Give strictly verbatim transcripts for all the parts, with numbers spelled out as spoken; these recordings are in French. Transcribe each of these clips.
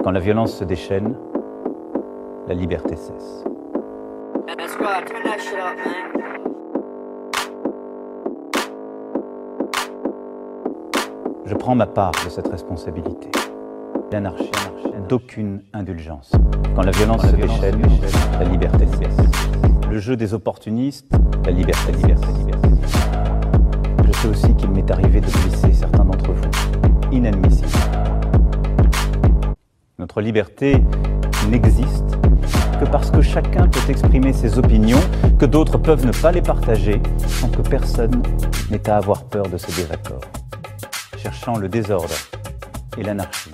Quand la violence se déchaîne, la liberté cesse. Je prends ma part de cette responsabilité. L'anarchie, d'aucune indulgence. Quand la violence se déchaîne, la liberté cesse. Le jeu des opportunistes, la liberté, liberté, liberté. Je sais aussi qu'il m'est arrivé de blesser certains d'entre vous. Inadmissible. Notre liberté n'existe que parce que chacun peut exprimer ses opinions, que d'autres peuvent ne pas les partager, sans que personne n'ait à avoir peur de ces désaccords, cherchant le désordre et l'anarchie.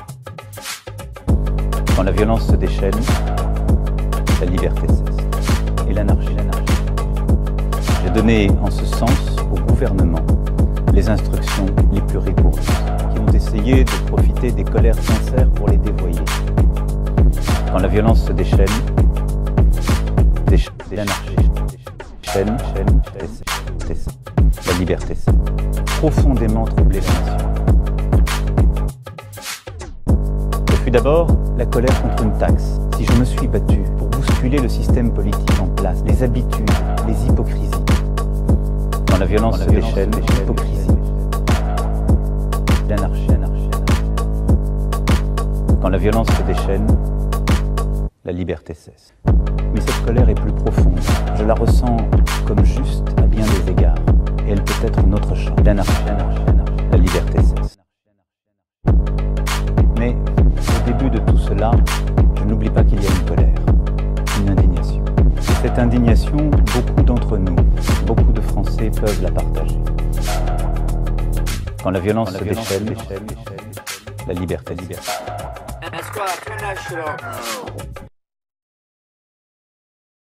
Quand la violence se déchaîne, la liberté cesse. Et l'anarchie, l'anarchie. J'ai donné en ce sens au gouvernement les instructions les plus rigoureuses, qui ont essayé de profiter des colères sincères pour les dévoyer. Quand la violence se déchaîne, déchaîne, l'anarchie, chaîne, chaîne, chaîne, la liberté cesse. Profondément troublé la nation. Ce fut d'abord la colère contre une taxe. Si je me suis battu pour bousculer le système politique en place, les habitudes, les hypocrisies. Quand la violence se déchaîne, l'hypocrisie, l'anarchie, l'anarchie. Quand la violence se déchaîne, la liberté cesse. Mais cette colère est plus profonde. Je la ressens comme juste à bien des égards. Et elle peut être notre champ. L'anarchie, l'anarchie, l'anarchie. La liberté cesse. Mais au début de tout cela, je n'oublie pas qu'il y a une colère, une indignation. Et cette indignation, beaucoup d'entre nous, beaucoup de Français peuvent la partager. Quand la violence se déchaîne, la liberté, liberté.